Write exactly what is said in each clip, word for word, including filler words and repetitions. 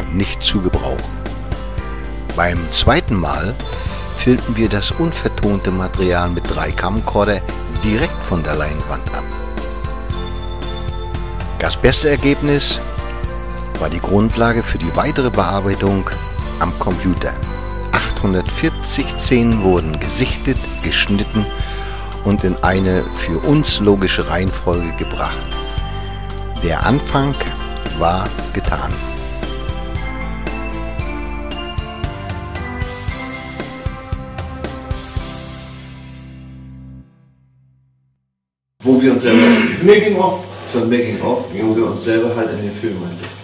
nicht zu gebrauchen. Beim zweiten Mal filmten wir das unvertonte Material mit drei Camcorder direkt von der Leinwand ab. Das beste Ergebnis war die Grundlage für die weitere Bearbeitung am Computer. achthundertvierzig Szenen wurden gesichtet, geschnitten und in eine für uns logische Reihenfolge gebracht. Der Anfang war getan. Wo wir uns selber Making of. so ein Making of, wo wir uns selber halt in den Film einsetzen.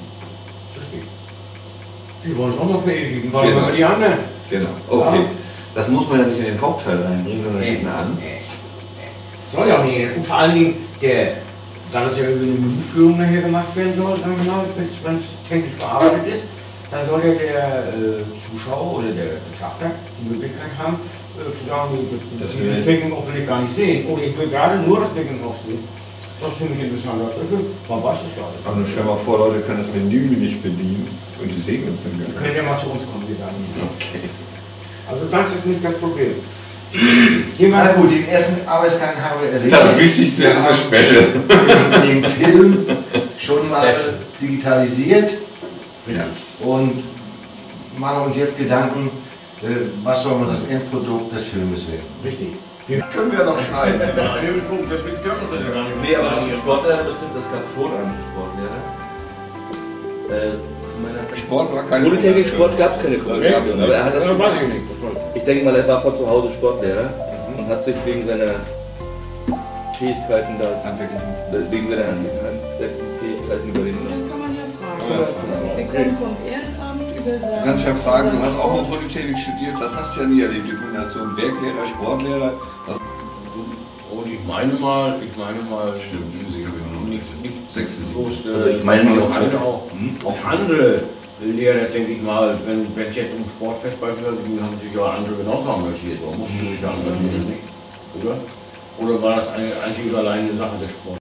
Die wollen es auch noch verewigen, weil Genau. wir die anderen. Genau, okay. Ja. Das muss man ja nicht in den Hauptteil reinbringen, sondern hinten an. Soll ja auch nicht. Und vor allen Dingen, der, da das ja über eine Menüführung nachher gemacht werden soll, sagen wir mal, wenn es technisch bearbeitet ist, dann soll ja der äh, Zuschauer oder der Betrachter die Möglichkeit haben, äh, zu sagen, das, Das das will- Making-of will ich gar nicht sehen. Oder ich will gerade nur das Making-of sehen. Das finde ich interessant. Man weiß es gar nicht. Also stell mal vor, Leute können das Menü nicht bedienen und die sehen uns dann gar Die nicht. können ja mal zu uns kommen, die sagen. Okay. Also das ist nicht das Problem. Na Jemand, gut, den ersten Arbeitsgang haben wir erledigt. Das Wichtigste ist das Special. Den, den Film schon mal digitalisiert Ja. und machen uns jetzt Gedanken, äh, was soll man das Endprodukt des Filmes werden. richtig. Können wir noch schneiden. Deswegen stört uns das ja gar nicht. Nee, aber was die Sportlehrer betrifft, das gab schon einen Sportlehrer. Äh, meiner Sport war kein Polytechnik Sport gab es keine Qualifikation, aber er hat das Das weiß gemacht. ich nicht. Das weiß ich. Ich denke mal, er war von zu Hause Sportlehrer und hat sich wegen seiner Fähigkeiten da, wegen seiner handwerklichen Fähigkeiten über den. Das kann man ja fragen. Ja, Wir können vom Ehrenamt über sein... Du kannst ja fragen, du hast auch mal Polytechnik studiert, das hast du ja nie erlebt, die Kombination Werklehrer, Sportlehrer. Das Und ich meine mal, ich meine mal, stimmt, nicht, nicht Sechste, bloß, Also äh, ich meine auch, auch- andere, auch, auch andere Lehrer, denke ich mal, wenn wenn es jetzt um Sportfest beispielsweise ging, haben sich ja andere genauso engagiert, oder mussten sich da engagieren, nicht? Oder? Oder war das eine einzig und allein eine Sache des Sports?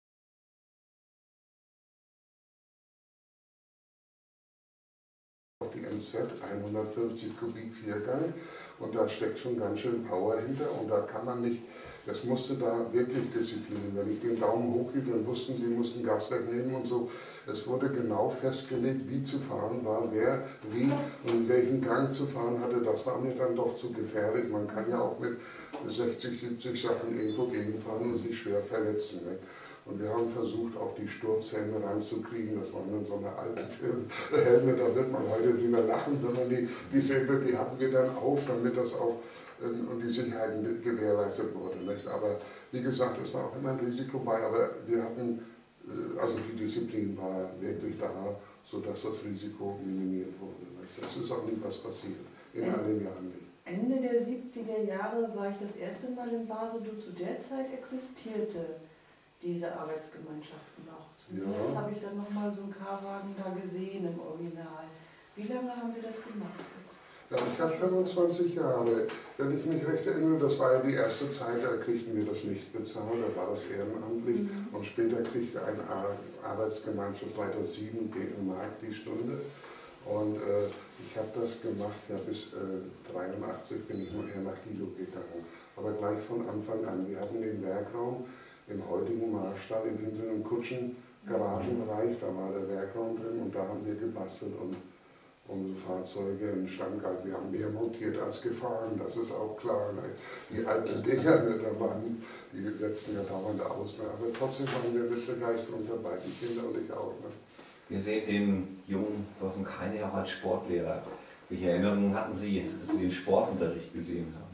Die M Z, hundertfünfzig Kubik Viergang, und da steckt schon ganz schön Power hinter, und da kann man nicht, das musste da wirklich Disziplin. Wenn ich den Daumen hochhielt, dann wussten sie, mussten Gas wegnehmen und so. Es wurde genau festgelegt, wie zu fahren war, wer wie und in welchen Gang zu fahren hatte. Das war mir dann doch zu gefährlich. Man kann ja auch mit sechzig, siebzig Sachen irgendwo gegenfahren und sich schwer verletzen. Ne? Und wir haben versucht, auch die Sturzhelme ranzukriegen. Das waren dann so eine alten Filmhelme, da wird man heute drüber lachen, wenn man die, die Silber, die hatten wir dann auf, damit das auch ähm, und die Sicherheit gewährleistet wurde. Nicht? Aber wie gesagt, es war auch immer ein Risiko bei, aber wir hatten, äh, also die Disziplin war wirklich da, sodass das Risiko minimiert wurde. Nicht? Das ist auch nie was passiert, in all den Jahren nicht. Ende der siebziger Jahre war ich das erste Mal in Basel. Zu der Zeit existierte diese Arbeitsgemeinschaften auch. Zumindest Ja. habe ich dann nochmal so einen K-Wagen da gesehen im Original. Wie lange haben Sie das gemacht? Ja, ich habe fünfundzwanzig Jahre. Wenn ich mich recht erinnere, das war ja die erste Zeit, da kriegten wir das nicht bezahlt, da war das ehrenamtlich. Mhm. Und später kriegte ein Ar- Arbeitsgemeinschaftsleiter sieben Mark die Stunde. Und äh, ich habe das gemacht, ja bis äh, dreiundachtzig bin ich nachher nach Kilo gegangen. Aber gleich von Anfang an. Wir hatten den Werkraum im heutigen Marstall, im hinteren Kutschen-Garagenbereich, da war der Werkraum drin und da haben wir gebastelt und unsere Fahrzeuge in Stand gehalten. Wir haben mehr montiert als gefahren, das ist auch klar. Ne? Die alten Dinger, ne, da waren, die setzen ja dauernd aus. Ne? Aber trotzdem waren wir mit Begeisterung dabei, die Kinder und ich auch. Ne? Wir sehen den jungen Wolfgang Keine auch als Sportlehrer. Welche Erinnerungen hatten Sie, als Sie den Sportunterricht gesehen haben?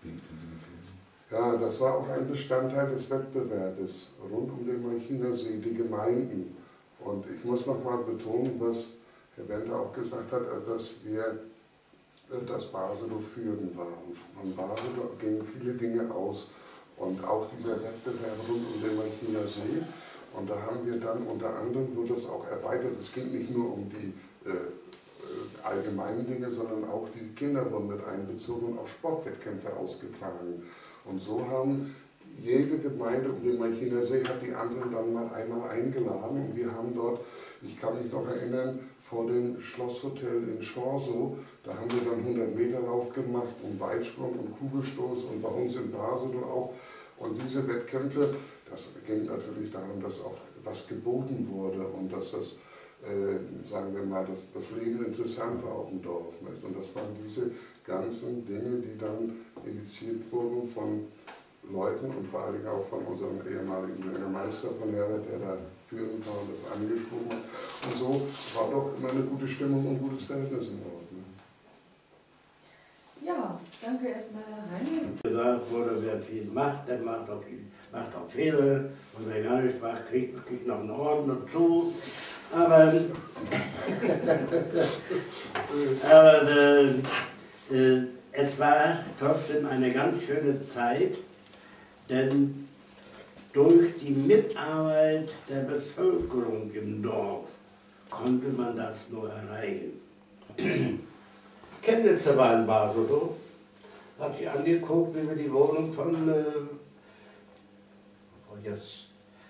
Ja, das war auch ein Bestandteil des Wettbewerbes rund um den Malchiner See, die Gemeinden. Und ich muss nochmal betonen, was Herr Wender auch gesagt hat, also dass wir das Baselow führen waren. Von Baselow gingen viele Dinge aus und auch dieser Wettbewerb rund um den Malchiner See. Und da haben wir dann unter anderem, wurde das auch erweitert, es ging nicht nur um die äh, allgemeinen Dinge, sondern auch die Kinder wurden mit einbezogen und auch Sportwettkämpfe ausgetragen. Und so haben jede Gemeinde um den Malchiner See hat die anderen dann mal einmal eingeladen und wir haben dort, ich kann mich noch erinnern, vor dem Schlosshotel in Schorsow. Da haben wir dann hundert Meter Lauf gemacht und Weitsprung und Kugelstoß und bei uns in Basel auch. Und diese Wettkämpfe, das ging natürlich darum, dass auch was geboten wurde und dass das, äh, sagen wir mal, dass das Leben interessant war auf dem Dorf. Nicht? Und das waren diese ganzen Dinge, die dann initiiert wurden von Leuten und vor allen Dingen auch von unserem ehemaligen Bürgermeister von Herre, der da führend war und das angesprochen hat. Und so war doch immer eine gute Stimmung und ein gutes Verhältnis im Ort. Ne? Ja, danke erstmal, Herr Heine. Gesagt wurde, wer viel macht, der macht auch, macht auch Fehler. Und wer gar nichts macht, kriegt, kriegt noch einen Orden dazu. Aber, aber äh, äh, es war trotzdem eine ganz schöne Zeit, denn durch die Mitarbeit der Bevölkerung im Dorf konnte man das nur erreichen. Chemnitzer war in Basel, so. Hat sich angeguckt, wie wir die Wohnung von, äh, oh jetzt,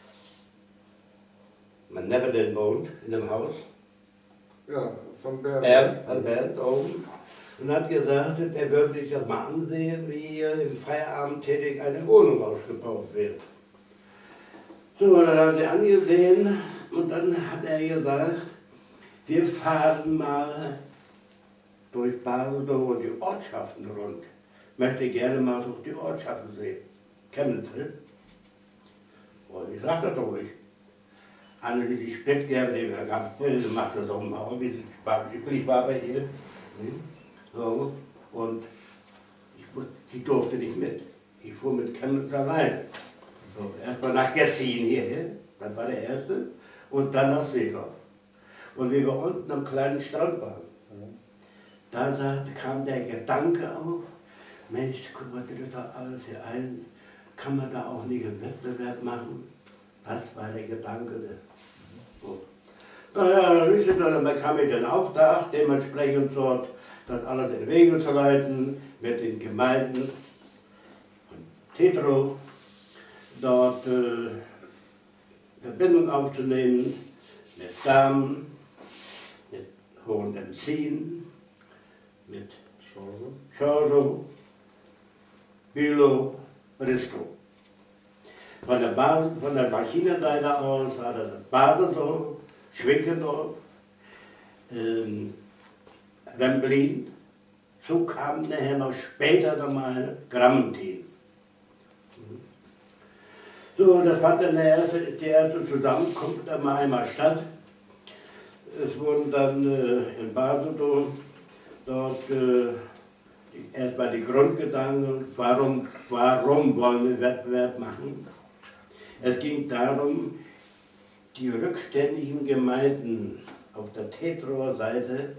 mein Neffe denn wohnt, in dem Haus. Ja, von Bernd. Bernd, von Bernd oben. Und hat gesagt, er würde sich das mal ansehen, wie hier im Feierabend tätig eine Wohnung ausgebaut wird. So, dann haben sie angesehen und dann hat er gesagt, wir fahren mal durch Basel und die Ortschaften rund. Ich möchte gerne mal durch die Ortschaften sehen. Chemnitz, ne? Und ich sagte das ruhig. Eine, die die Spätgerbe, die wir ganz böse macht, das auch mal, wie ich war bei ihr. Ne? So, und ich, die durfte nicht mit. Ich fuhr mit Chemnitz allein. So, erstmal nach Gessin hierher, das war der erste, und dann nach Seedorf. Und wie wir unten am kleinen Strand waren, da sagte, kam der Gedanke auf, Mensch, guck mal, das doch alles hier ein, kann man da auch nicht einen Wettbewerb machen? Das war der Gedanke. So. Naja, dann bekam ich den Auftrag, dementsprechend dort das alles in Wege zu leiten, mit den Gemeinden und Tetro, dort äh, Verbindung aufzunehmen mit Damen, mit Hohenenzien, mit Schorsow, Bülow, Bristow. Von der, Bahn, von der Maschinenseite aus war das Basel, Schwickendorf, ähm, Remblin, so kam nachher noch später nochmal Grammentin. So, das fand dann der erste, die erste Zusammenkunft einmal einmal statt. Es wurden dann äh, in Basel dort äh, erstmal die Grundgedanken, warum, warum wollen wir Wettbewerb machen. Es ging darum, die rückständigen Gemeinden auf der Tetrower Seite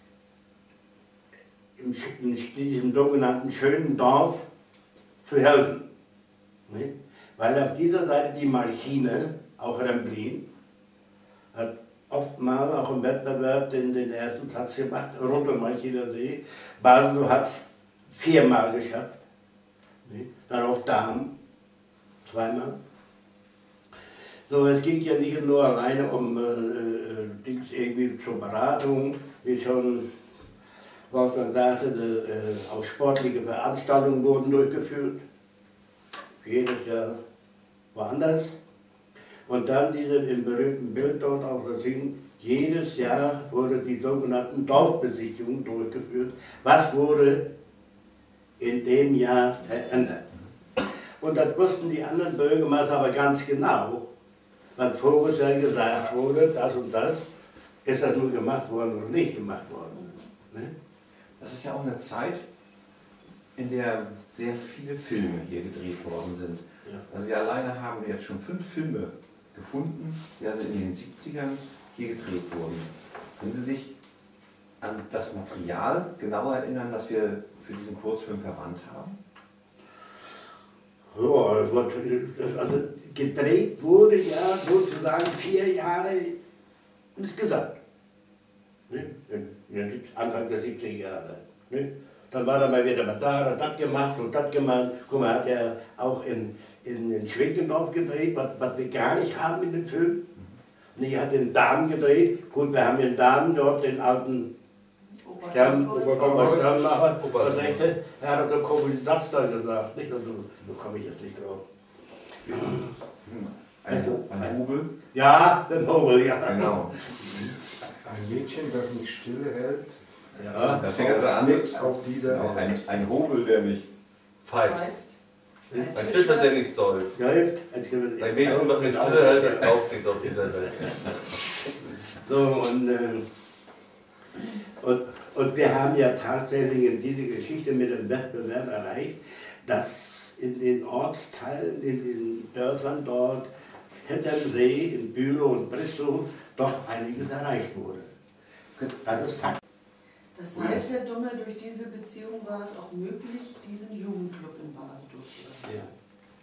in diesem sogenannten schönen Dorf zu helfen. Ne? Weil auf dieser Seite die Marchine, auch Remblin, hat oftmals auch im Wettbewerb den, den ersten Platz gemacht, rund um Marchiner See. Basel hat es viermal geschafft. Ne? Dann auch Damen, zweimal. So, es ging ja nicht nur alleine um äh, äh, Dings irgendwie zur Beratung, wie schon Wolfgang sagte, äh, auch sportliche Veranstaltungen wurden durchgeführt. Jedes Jahr woanders. Und dann diese im berühmten Bild dort auf der Sing, jedes Jahr wurde die sogenannten Dorfbesichtigungen durchgeführt. Was wurde in dem Jahr verändert? Und das wussten die anderen Bürgermeister aber ganz genau. Weil voriges Jahr gesagt wurde, das und das, ist das nur gemacht worden oder nicht gemacht worden. Ne? Das ist ja auch eine Zeit, in der sehr viele Filme hier gedreht worden sind. Ja. Also wir alleine haben jetzt schon fünf Filme gefunden, die also in den siebzigern hier gedreht wurden. Können Sie sich an das Material genauer erinnern, das wir für diesen Kurzfilm verwandt haben? Ja, also gedreht wurde ja sozusagen vier Jahre insgesamt. Ne? Anfang der siebziger Jahre. Ne? Dann war er mal wieder mal da, hat das gemacht und das gemacht. Guck mal, hat er auch in, in, in Schwenkendorf gedreht, was, was wir gar nicht haben in dem Film. Nee, er hat den Damen gedreht. Gut, wir haben den Damen dort, den alten Stern, Obersternmacher, er hat also komische Satz da gesagt, nicht? Also, da komme ich jetzt nicht drauf. Ein, ein Hobel? Ja, ein Hobel, ja. Genau. Ein Mädchen, das mich stillhält. Ja, das fängt also an. Auf dieser ein, ein Hobel, der mich pfeift. Ein Fischer, der nicht säuft. Ein Mädchen, was mich stille hält, das kauft nichts auf dieser Welt. So, und, äh, und, und wir haben ja tatsächlich in dieser Geschichte mit dem Wettbewerb erreicht, dass in den Ortsteilen, in den Dörfern dort, hinterm See, in Bülow und Bristow, doch einiges erreicht wurde. Das ist Fakt. Das heißt, Herr Dumme, durch diese Beziehung war es auch möglich, diesen Jugendclub in Basel durchzuführen. Ja.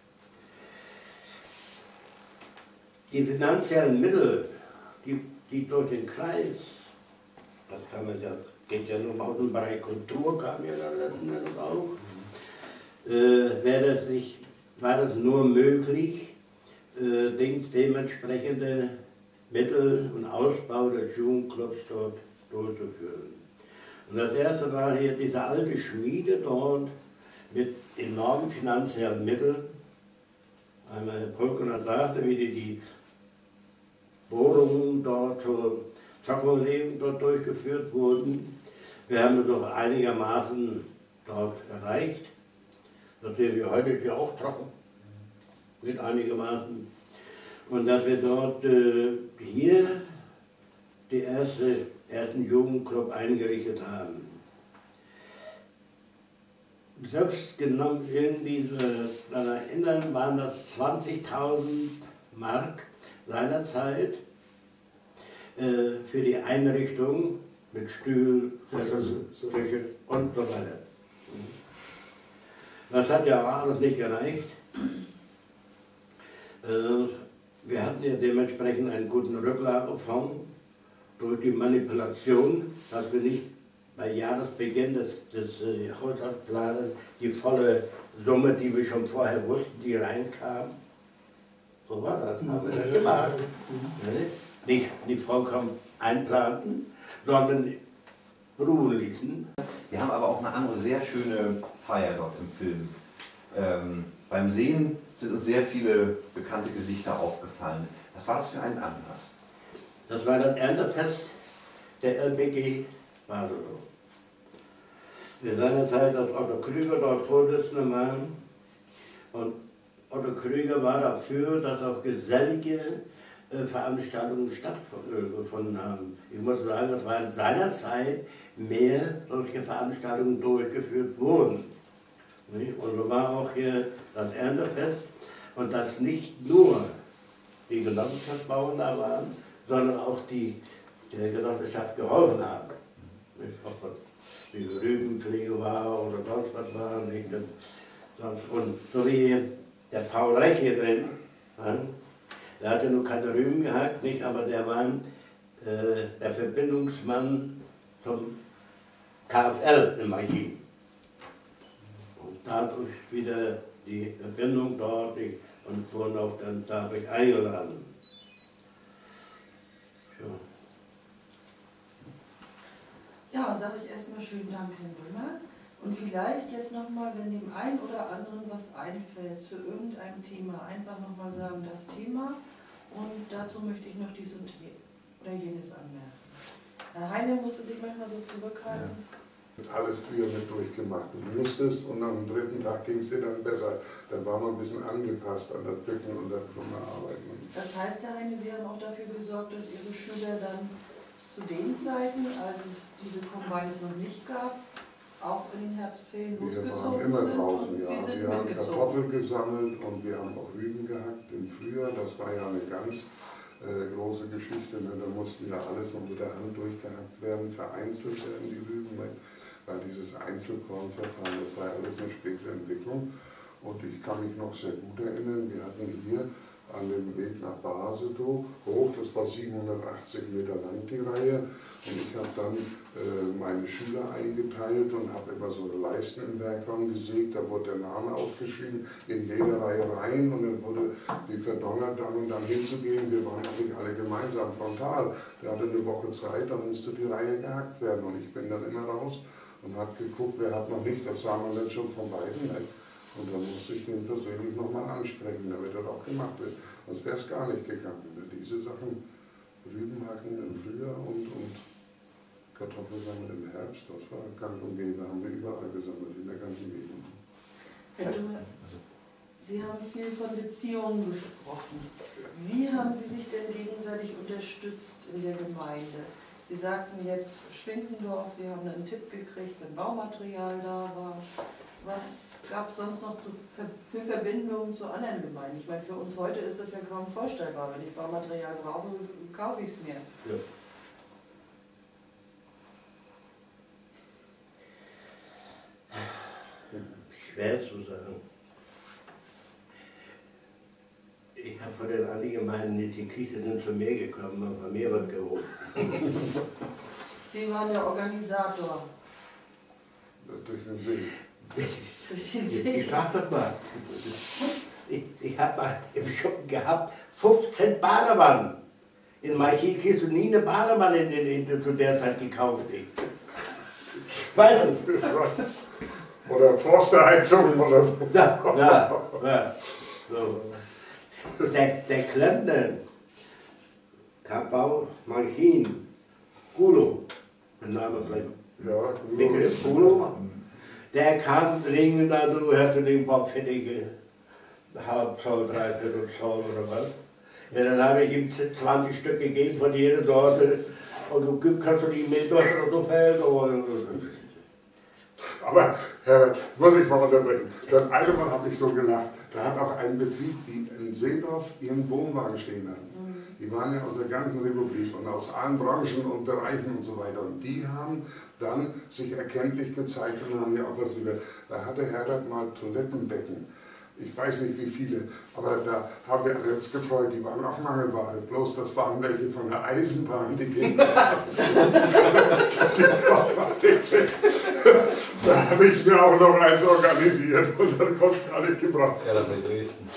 Die finanziellen Mittel, die, die durch den Kreis, das kann man ja, geht ja nur aus dem Bereich Kultur, kam ja dann letzten Endes auch, äh, wäre das nicht, war das nur möglich, äh, dementsprechende Mittel und Ausbau des Jugendclubs dort durchzuführen. Und das erste war hier diese alte Schmiede dort mit enormen finanziellen Mitteln. Einmal Herr Brückner sagte, wie die, die Bohrungen dort zur Trockenlegung dort durchgeführt wurden. Wir haben es doch einigermaßen dort erreicht. Das sehen wir heute ja auch trocken, mit einigermaßen. Und dass wir dort äh, hier die erste, ersten Jugendclub eingerichtet haben. Selbst genommen irgendwie äh, daran erinnern, waren das zwanzigtausend Mark seinerzeit äh, für die Einrichtung mit Stuhl, Küche und so weiter. Das hat ja alles nicht gereicht. Äh, wir hatten ja dementsprechend einen guten Rücklagefonds durch die Manipulation, dass wir nicht bei Jahresbeginn des, des äh, Haushaltsplans die volle Summe, die wir schon vorher wussten, die reinkam. So war das, haben wir das gemacht. Nicht die vollkommen einplanten, sondern ruhen ließen. Wir haben aber auch eine andere sehr schöne Feier dort im Film. Ähm, beim Sehen sind uns sehr viele bekannte Gesichter aufgefallen. Was war das für ein Anlass? Das war das Erntefest der L B G Basel. In seiner Zeit, als Otto Krüger dort Vorsitzender war, und Otto Krüger war dafür, dass auch gesellige äh, Veranstaltungen stattgefunden haben. Ich muss sagen, das war in seiner Zeit mehr solche Veranstaltungen durchgeführt wurden. Und so war auch hier das Erntefest, und dass nicht nur die Genossenschaftsbauern da waren, sondern auch die der Genossenschaft geholfen haben. Nicht? Ob das die Rübenpflege war oder sonst was war. Nicht? Und so wie der Paul Rech hier drin, der hatte nur keine Rüben gehabt, nicht? Aber der war äh, der Verbindungsmann zum K F L im Archiv. Und dadurch wieder die Verbindung dort und wurden auch dann dadurch eingeladen. Ja, sage ich erstmal schönen Dank, Herr Dummer. Und vielleicht jetzt nochmal, wenn dem einen oder anderen was einfällt zu irgendeinem Thema, einfach nochmal sagen, das Thema, und dazu möchte ich noch dies und je, oder jenes anmerken. Herr Heine musste sich manchmal so zurückhalten. Ja. Alles früher mit durchgemacht. Du musstest, und am dritten Tag ging es dir dann besser. Dann war man ein bisschen angepasst an das Bücken und das Arbeiten. Das heißt, Herr Heine, Sie haben auch dafür gesorgt, dass Ihre Schüler dann zu den Zeiten, als es diese Combines noch nicht gab, auch in den Herbstferien losgezogen immer sind? draußen, und ja. Sie sind wir haben mitgezogen. Kartoffeln gesammelt und wir haben auch Rüben gehackt im Frühjahr. Das war ja eine ganz äh, große Geschichte. Ne? Da mussten ja alles noch mit der Hand durchgehackt werden, vereinzelt werden die Rüben, weil, weil dieses Einzelkornverfahren, das war ja alles eine spätere Entwicklung. Und ich kann mich noch sehr gut erinnern, wir hatten hier an dem Weg nach Basedow hoch. Das war siebenhundertachtzig Meter lang, die Reihe. Und ich habe dann äh, meine Schüler eingeteilt und habe immer so eine Leisten im Werkraum gesägt. Da wurde der Name aufgeschrieben, in jede Reihe rein. Und dann wurde die verdonnert, dann und dann hinzugehen. Wir waren natürlich alle gemeinsam frontal. Der hatte eine Woche Zeit, dann musste die Reihe gehackt werden. Und ich bin dann immer raus und habe geguckt, wer hat noch nicht. Das sah man dann schon von beiden weg. Und dann musste ich den persönlich nochmal ansprechen, damit er auch gemacht wird. Sonst wäre es gar nicht gegangen. Diese Sachen, Rüben hacken im Frühjahr und, und Kartoffeln sammeln im Herbst, das war gang und gäbe, haben wir überall gesammelt, in der ganzen Gegend. Herr Dümmer, Sie haben viel von Beziehungen gesprochen. Wie haben Sie sich denn gegenseitig unterstützt in der Gemeinde? Sie sagten jetzt Schwindendorf, Sie haben einen Tipp gekriegt, wenn Baumaterial da war. Was gab es sonst noch zu, für Verbindungen zu anderen Gemeinden? Ich meine, für uns heute ist das ja kaum vorstellbar. Wenn ich Baumaterial brauche, kaufe ich es mir. Ja. Schwer zu sagen. Ich habe von den anderen Gemeinden nicht, die Kirche sind zu mir gekommen und von mir wird geholt. Sie waren der Organisator. Durch den See. Durch den Ich, See. ich sag das mal. Ich, ich habe mal im Schuppen gehabt fünfzehn Badewannen. In Malchin kriegst du nie eine Badewanne in, in, in, zu der Zeit gekauft. Ich weiß es. Oder Forsterheizung oder so. Ja, ja, ja. So. Der, der Klempner, Kapau, Malchin, Gulo, der Name vielleicht. Ja, Begriff Gulo. Der kam dringend, also du hörst den Kopf fertige halb Zoll, dreiviertel Zoll oder was. Ja, dann habe ich ihm zwanzig Stück gegeben von jeder Sorte. Und du kannst du die mit durch oder so fällt. Aber Herbert, muss ich mal unterbrechen. Das eine Mal habe ich so gelacht, da hat auch ein Betrieb, die in Seedorf ihren Wohnwagen stehen hatten. Die waren ja aus der ganzen Republik und aus allen Branchen und Bereichen und so weiter. Und die haben dann sich erkenntlich gezeigt und haben ja auch was wieder. Da hatte Herbert mal Toilettenbecken. Ich weiß nicht wie viele, aber da haben wir alle jetzt gefreut, die waren auch Mangelware. Bloß das waren welche von der Eisenbahn, die gingen. Da habe ich mir auch noch eins organisiert und dann konnte es gar nicht gebracht. Ja, dann bei Dresden.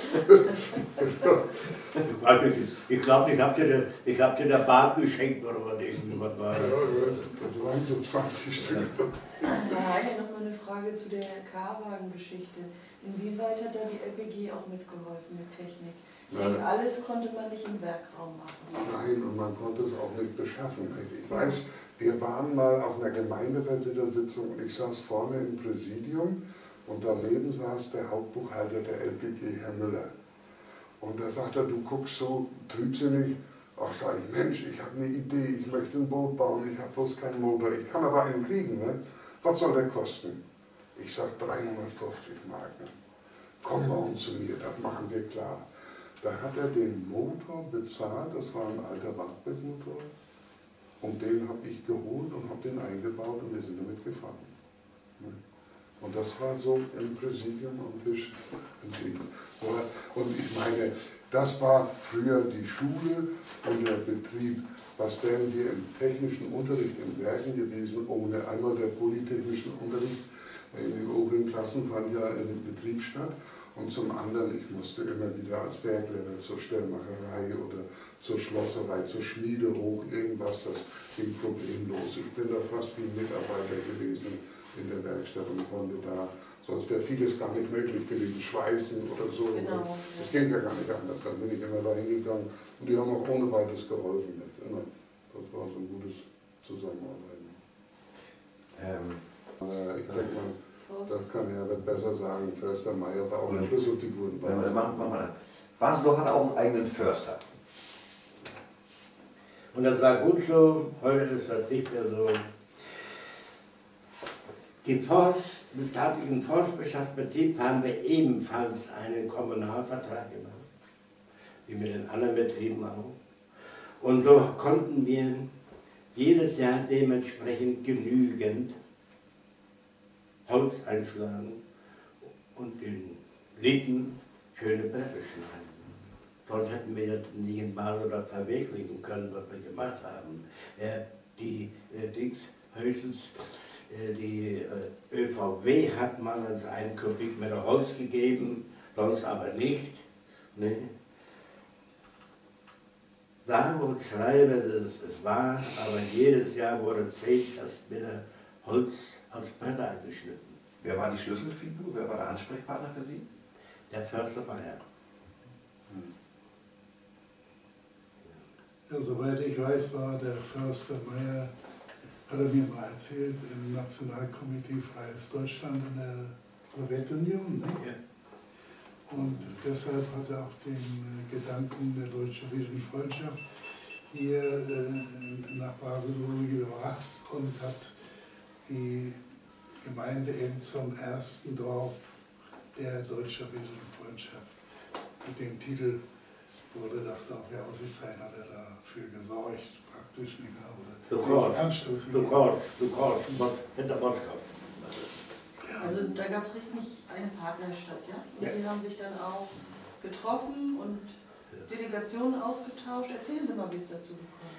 Ich glaube, ich habe dir, ich hab dir der Bahn geschenkt oder was irgendwas war. Ja, das waren so zwanzig Stück. Herr Heine, noch mal eine Frage zu der K-Wagen-Geschichte. Inwieweit hat da die L P G auch mitgeholfen mit Technik? Denn alles konnte man nicht im Werkraum machen. Nein, und man konnte es auch nicht beschaffen. Ich weiß, wir waren mal auf einer Gemeindevertretersitzung und ich saß vorne im Präsidium und daneben saß der Hauptbuchhalter der L P G, Herr Müller. Und da sagt er, du guckst so trübsinnig. Ach, sag ich, Mensch, ich habe eine Idee, ich möchte ein Boot bauen, ich habe bloß keinen Motor, ich kann aber einen kriegen, ne? Was soll der kosten? Ich sag dreihundertfünfzig Mark. Ne? Komm morgen zu mir, das machen wir klar. Da hat er den Motor bezahlt, das war ein alter Wartbeck-Motor. Und den habe ich geholt und habe den eingebaut und wir sind damit gefahren. Ne? Und das war so im Präsidium am Tisch. Und ich meine, das war früher die Schule und der Betrieb. Was wären wir im technischen Unterricht in Werken gewesen, ohne einmal der polytechnischen Unterricht? In den oberen Klassen fand ja im Betrieb statt. Und zum anderen, ich musste immer wieder als Werklehrer zur Stellmacherei oder zur Schlosserei, zur Schmiede hoch, irgendwas, das ging problemlos. Ich bin da fast wie ein Mitarbeiter gewesen in der Werkstatt und konnte da, sonst wäre vieles gar nicht möglich gewesen, schweißen oder so. Genau. Das ging ja gar nicht anders, dann bin ich immer da hingegangen und die haben auch ohne weiteres geholfen. Immer. Das war so ein gutes Zusammenarbeiten. Ähm, äh, ich denke mal, das kann Herbert besser sagen, Förster Meier war auch eine Schlüsselfigur. Ja, das machen wir mal. Basendorf hat auch einen eigenen Förster. Und das war gut so, heute ist das nicht mehr so. Die Forst, den staatlichen Forstwirtschaftsbetrieb haben wir ebenfalls einen Kommunalvertrag gemacht, wie mit den anderen Betrieben auch. Und so konnten wir jedes Jahr dementsprechend genügend Holz einschlagen und den Litten schöne Bretter schneiden. sonst hätten wir jetzt nicht in Basel das verwirklichen können, was wir gemacht haben. Äh, die äh, Dings, höchstens äh, die äh, ÖVW hat man uns einen Kubikmeter Holz gegeben, sonst aber nicht. Ne? Sage und schreibe, es, es war, aber jedes Jahr wurde zehn Meter Holz als Bretter angeschnitten. Wer war die Schlüsselfigur? Wer war der Ansprechpartner für Sie? Der Förster Meier. Ja, soweit ich weiß, war der Förster Meier, hat er mir mal erzählt, im Nationalkomitee Freies Deutschland in der Sowjetunion. Ne? Ja. Und deshalb hat er auch den äh, Gedanken der deutsch-sowjetischen Freundschaft hier äh, nach Basel gebracht und hat die Gemeinde eben zum ersten Dorf der deutsch-sowjetischen Freundschaft. Mit dem Titel wurde das Dorf ja ausgezeichnet, hat er dafür gesorgt, praktisch. Nicht, Du oder kannst, du kannst, du kannst, hinter Moskau. Also da gab es richtig eine Partnerstadt, ja? Und Ja. Sie haben sich dann auch getroffen und Delegationen ausgetauscht. Erzählen Sie mal, wie es dazu gekommen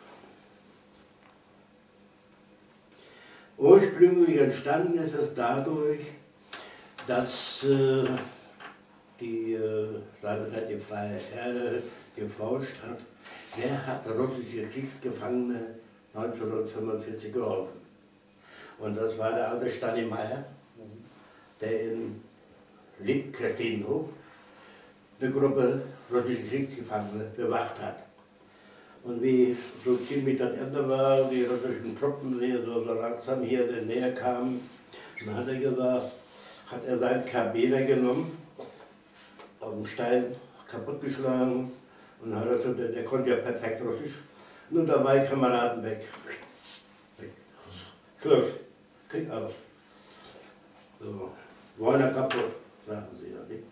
ist. Ursprünglich entstanden ist es dadurch, dass äh, die äh, seinerzeit die Freie Erde geforscht hat, wer hat russische Kriegsgefangene neunzehnhundertfünfundvierzig geholfen. Und das war der alte Stani Meier, der in Lieb-Christinenhof eine Gruppe russische Kriegsgefangene bewacht hat. Und wie so ziemlich das Ende war, die russischen Truppen hier so, so langsam hier näher kamen, dann hat er gesagt, hat er seinen Karabiner genommen, auf dem Stein kaputtgeschlagen und hat er so, der, der konnte ja perfekt Russisch. Nun dabei Kameraden weg. weg. Schluss. Krieg aus. So. Wollen er kaputt, sagen sie ja nicht.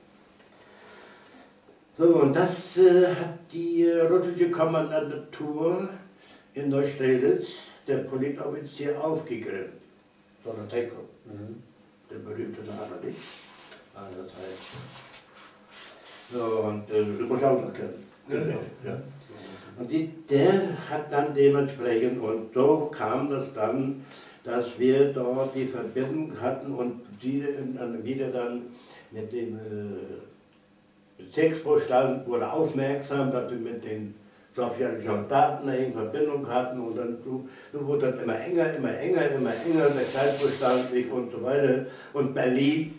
So, und das äh, hat die äh, russische Kommandantur in Neustrelitz, der Politoffizier, aufgegriffen. Solotenko, mhm. Der berühmte Name, nicht? Also das heißt. So, und äh, du musst auch noch kennen. Ja. Ja. Und die, der hat dann dementsprechend, und so kam das dann, dass wir dort die Verbindung hatten und die dann wieder dann mit dem äh, Bezirksvorstand wurde aufmerksam, dass wir mit den sowjetischen Soldaten in Verbindung hatten und dann so wurde das immer enger, immer enger, immer enger, der Kreisvorstand und so weiter und Berlin.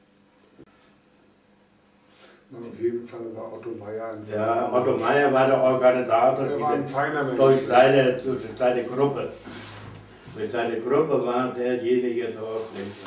Auf jeden Fall war Otto Meier ein Ja, Otto Meier war der Organisator er war ein feiner Mensch. durch, seine, durch seine Gruppe. Mit seiner Gruppe war derjenige dort nicht.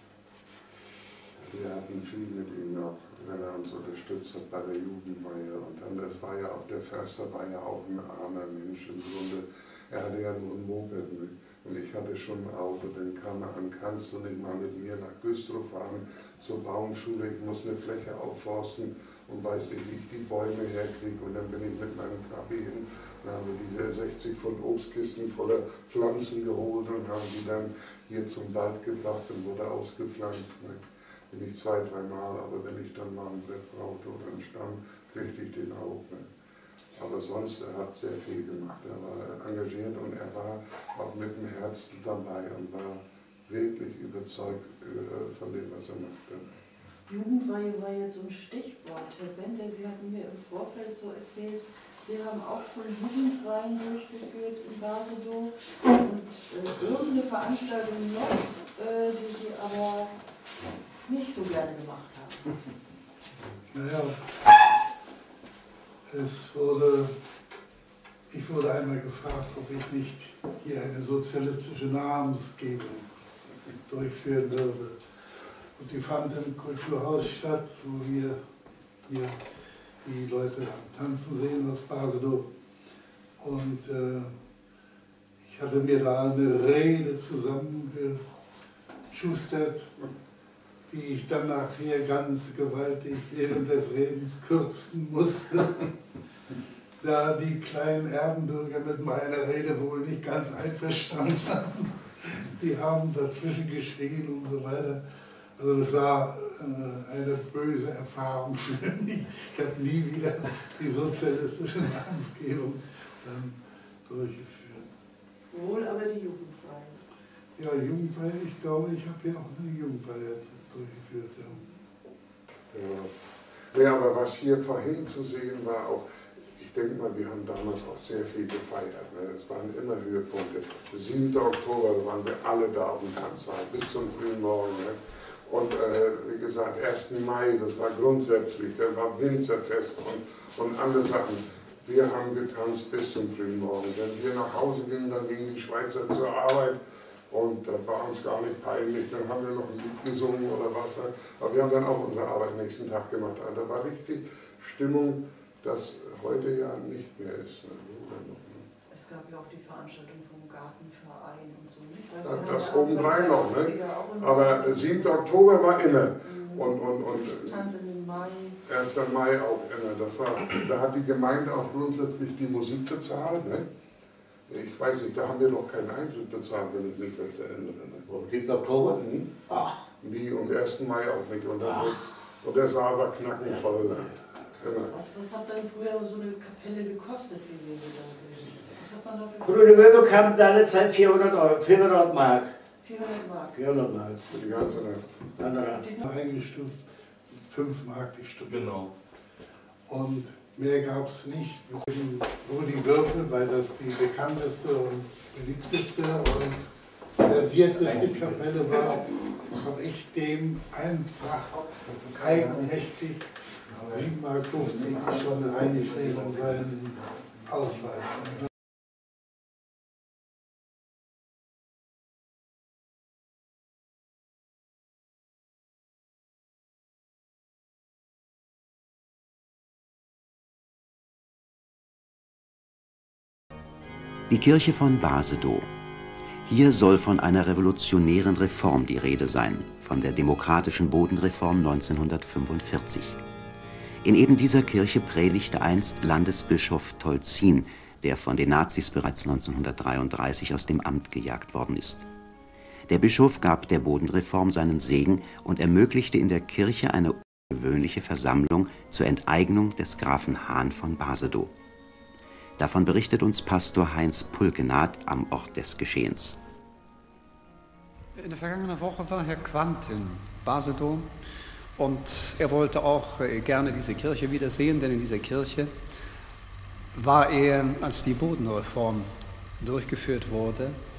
Wir hatten viel mit ihm noch, wenn er uns unterstützt hat bei der Jugendweihe. Und dann, das war ja auch, der Förster war ja auch ein armer Mensch im Grunde. Er hatte ja nur ein Moped mit. Und ich hatte schon ein Auto, dann kam er an, kannst du nicht mal mit mir nach Güstrow fahren zur Baumschule, ich muss eine Fläche aufforsten und weiß nicht, wie ich die Bäume herkriege. Und dann bin ich mit meinem Trabi hin, dann haben wir diese sechzig Pfund Obstkisten voller Pflanzen geholt und haben die dann hier zum Wald gebracht und wurde ausgepflanzt. Ne? Bin ich zwei, dreimal, aber wenn ich dann mal ein Brett brauchte oder einen Stamm, kriegte ich den auch. Ne? Aber sonst, er hat sehr viel gemacht. Er war engagiert und er war auch mit dem Herzen dabei und war wirklich überzeugt von dem, was er machte. Jugendweihe war jetzt so ein Stichwort. Herr Bender, Sie hatten mir im Vorfeld so erzählt, Sie haben auch schon Jugendweihen durchgeführt in Basedow und äh, irgendeine Veranstaltung noch, äh, die Sie aber nicht so gerne gemacht haben. Naja, es wurde, ich wurde einmal gefragt, ob ich nicht hier eine sozialistische Namensgebung durchführen würde. Und die fand im Kulturhaus statt, wo wir hier die Leute tanzen sehen aus Basedow. Und äh, ich hatte mir da eine Rede zusammengeschustert, die ich dann nachher ganz gewaltig während des Redens kürzen musste, da die kleinen Erdenbürger mit meiner Rede wohl nicht ganz einverstanden waren. Die haben dazwischen geschrien und so weiter. Also das war äh, eine böse Erfahrung für mich. Ich habe nie wieder die sozialistische Namensgebung dann durchgeführt. Wohl aber die Jugendfeier. Ja, Jugendfeier, ich glaube, ich habe ja auch eine Jugendfeier durchgeführt. Ja. Ja. Ja, aber was hier vorhin zu sehen war, auch, ich denke mal, wir haben damals auch sehr viel gefeiert. Ne? Es waren immer Höhepunkte. siebter Oktober, da waren wir alle da auf dem Tanzsaal, bis zum frühen Morgen. Ne? Und äh, wie gesagt, ersten Mai, das war grundsätzlich, da war Winzerfest und, und andere Sachen. Wir haben getanzt bis zum frühen Morgen. Wenn wir nach Hause gingen, dann gingen die Schweizer zur Arbeit und das war uns gar nicht peinlich. Dann haben wir noch ein Lied gesungen oder was. Aber wir haben dann auch unsere Arbeit nächsten Tag gemacht. Also da war richtig Stimmung, das heute ja nicht mehr ist. Es gab ja auch die Veranstaltung vom Gartenverein und so. Nicht? Also ja, das obendrein noch, ne? Aber siebter Oktober war immer. Mhm. Und, und, und Tanz in den Mai. erster Mai auch immer. Das war, da hat die Gemeinde auch grundsätzlich die Musik bezahlt. Ne? Ich weiß nicht, da haben wir doch keinen Eintritt bezahlt, wenn ich mich recht erinnere. Ne? Am siebten Oktober? Mhm. Ach. Wie, und ersten Mai auch nicht. Und, und der Saal war knackenvoll. Ja. Genau. Was, was hat dann früher so eine Kapelle gekostet, wie wir da gewesen? Was hat man dafür? Bruder Möbel kam seinerzeit vierhundert Euro, vierhundert Mark. vierhundert Mark. vierhundert Mark. Für die ganze Nacht. Eingestuft, fünf Mark die Stunde. Genau. Und mehr gab es nicht. Nur die Würfel, weil das die bekannteste und beliebteste und versierteste Kapelle war, habe ich dem einfach eigenmächtig sieben Mark fünfzig die Stunde reingeschrieben und seinen Ausweis. Die Kirche von Basedow. Hier soll von einer revolutionären Reform die Rede sein, von der demokratischen Bodenreform neunzehnhundertfünfundvierzig. In eben dieser Kirche predigte einst Landesbischof Tolzin, der von den Nazis bereits neunzehnhundertdreiunddreißig aus dem Amt gejagt worden ist. Der Bischof gab der Bodenreform seinen Segen und ermöglichte in der Kirche eine ungewöhnliche Versammlung zur Enteignung des Grafen Hahn von Basedow. Davon berichtet uns Pastor Heinz Pulkenath am Ort des Geschehens. In der vergangenen Woche war Herr Quandt in Basedow und er wollte auch gerne diese Kirche wiedersehen, denn in dieser Kirche war er, als die Bodenreform durchgeführt wurde,